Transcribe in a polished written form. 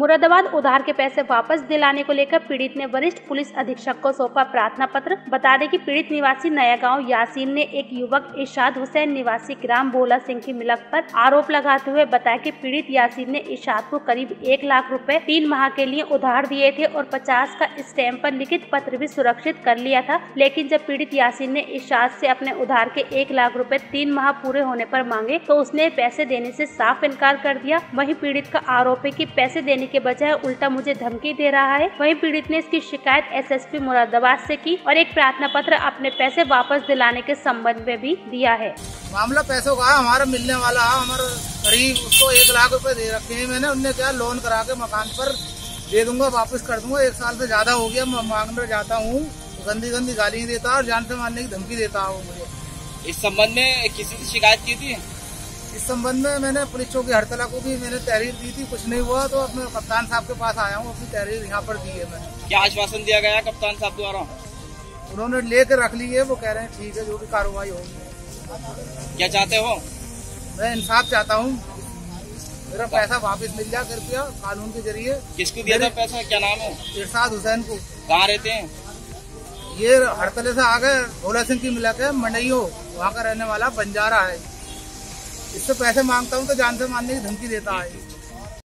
मुरादाबाद उधार के पैसे वापस दिलाने को लेकर पीड़ित ने वरिष्ठ पुलिस अधीक्षक को सौंपा प्रार्थना पत्र। बता दें कि पीड़ित निवासी नया गांव यासीन ने एक युवक इरशाद हुसैन निवासी ग्राम भोला सिंह की मिलक पर आरोप लगाते हुए बताया कि पीड़ित यासीन ने इरशाद को करीब 1 लाख रुपए 3 माह के लिए उधार दिए थे और 50 का स्टैंप पर लिखित पत्र भी सुरक्षित कर लिया था। लेकिन जब पीड़ित यासीन ने इरशाद से अपने उधार के 1 लाख रुपए 3 माह पूरे होने पर मांगे तो उसने पैसे देने से साफ इनकार कर दिया। वहीं पीड़ित का आरोप है कि पैसे देने के बजाय उल्टा मुझे धमकी दे रहा है। वहीं पीड़ित ने इसकी शिकायत एसएसपी मुरादाबाद से की और एक प्रार्थना पत्र अपने पैसे वापस दिलाने के संबंध में भी दिया है। मामला पैसों का हमारा मिलने वाला है, हमारा करीब उसको 1 लाख रुपए दे रखे हैं मैंने। उनने क्या लोन करा के मकान पर दे दूंगा, वापस कर दूंगा। 1 साल से ज्यादा हो गया, मैं मांगने जाता हूँ, गंदी गंदी गाली देता है और जान से मारने की धमकी देता हूँ मुझे। इस संबंध में किसी से शिकायत की थी? इस संबंध में मैंने पुलिस चौकी हड़तला को भी मैंने तहरीर दी थी, कुछ नहीं हुआ तो अपने कप्तान साहब के पास आया हूँ, अपनी तहरीर यहाँ पर दी है मैंने। क्या आश्वासन दिया गया कप्तान साहब द्वारा? उन्होंने लेकर रख ली है, वो कह रहे हैं ठीक है जो भी कार्रवाई होगी। क्या चाहते हो? मैं इंसाफ चाहता हूँ, मेरा पैसा वापस मिल जाए कृपया कानून के जरिए। किसको दिया था पैसा, क्या नाम है? इरशाद हुसैन को। कहाँ रहते हैं? ये हड़तले से आगे भोला सिंह की मिलक है, मंडईयो, वहाँ का रहने वाला बंजारा है। इससे पैसे मांगता हूँ तो जान से मारने की धमकी देता है।